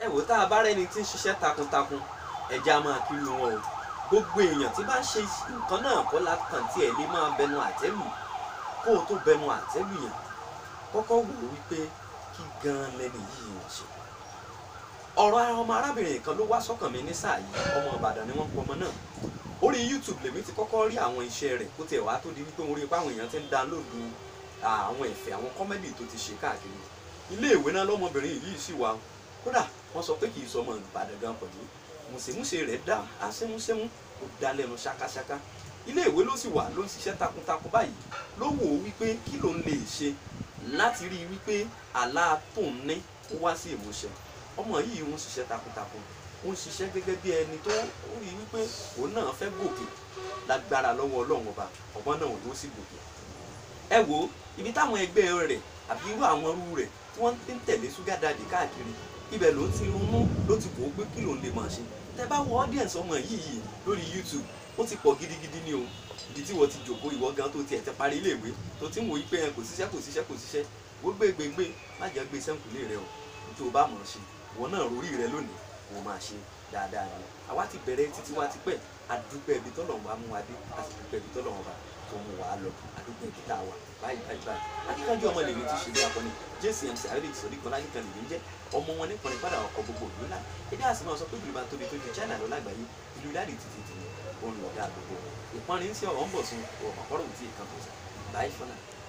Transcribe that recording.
wò tá a bá rẹ́ni tí ń ṣiṣẹ́ takuntakun ẹja máa kiri wọn o. Gbogbo èèyàn tí bá ń ṣe nǹkan náà kọ́ la kàn tí ẹ̀ lè máa bẹnu àtẹ́lù. Kó o tó bẹnu àtẹ́lù yẹn kọ́kọ́ wò ó wípé kí gan-an lẹ́ni yìí ń ṣe. Ọ̀rọ̀ ọmọ arábìnrin kan ló wá sọ́kàn mi ní sáà yìí. Ọmọ Ìbàdàn ni wọ́n ń pọ ọmọ náà. Orí YouTube lèmi ti kọ́kọ́ rí àwọn iṣẹ́ rẹ̀ kó tiẹ̀ wá tó di wípé mo rí i pé àwọn èèyàn ti ń download àwọn ẹ̀fẹ̀ àwọn kọ́mẹ́dì tó ti ṣe káàkiri. Ilé ìwé náà lọ́mọbìnrin yìí sì wà. Kódà wọ́n sọ pé kì í sọ ọmọ Ìbàdàn gan pẹ̀lú. Mùsèmúsè rẹ̀ dá aṣẹ́múṣẹ́mú ó dá lẹ́nu ṣákáṣáká. Ilé ìwé ló sì wà ló ń ṣiṣẹ́ takuntakun báyìí. Ló wò ó wípé kí ló ń lè ṣe láti rí i wípé àlá tó ń ní ó wá sí ìmúṣẹ. Ọmọ yìí ń ṣiṣẹ́ takuntakun. Ó ń ṣiṣẹ́ gẹ́gẹ́ bí ẹni tó rí i wípé òun náà fẹ́ gòkè lágbára lọ́wọ́ Ọlọ́run ọba. Ọmọ náà ló sì gòkè. Ẹ wo ibi táwọn ẹgbẹ́ rẹ̀ àbí irú àwọn irú rẹ̀ tí wọ́n ti ń tẹ̀lé Sugar Daddy káàkiri ibẹ̀ ló ti ronú ló ti wò ó pé kí ló ń lè máa ṣe. Tẹ́ bá wo audience ọmọ yìí lórí YouTube ó ti pọ̀ gidigidi ni o. Ibi tí wọ́n ti jòkó ìwọ gan tó tiẹ̀ ti parí ilé ìwé tó ti ń wò wípé kò síṣẹ́ wó gbégbégbé má jẹ́ gbé sẹ́ńkùlé rẹ o. Tó o bá mọ̀ ṣe ìwọ náà rórí rẹ lónìí wọ́n máa ṣe dáadáa ni. Àwa ti bẹ̀rẹ̀ títí wá ti pẹ́ adúpẹ́ ibi tọ́lọ́run wa mú wa dé àti dúpẹ́ ibi tọ́lọ́run wa tó mú wa lọ adúpẹ́ ibi tá a wà báyìí. Akíkanjú ọmọ lèmi ti ṣe bí akọni JCMC ayọ̀dẹ̀ ìsọ̀rí kan láyé kan lèmi ń jẹ́ ọmọ wọn nípa nípadà ọkọ̀ gbogbo ìlú ńlá. Èdè àsìmọ́ sọ pé ìlú bá tóbi tó ju China lọ lágbàáyé ìlú dáàdì títí òun lọ̀gá gbogbo. Ìpọ́nrin ń ṣe ọ̀rọ̀ ń bọ̀ sun ọ̀pọ̀rọ̀ òtí ìkan tó sà báyìí fọ́nà.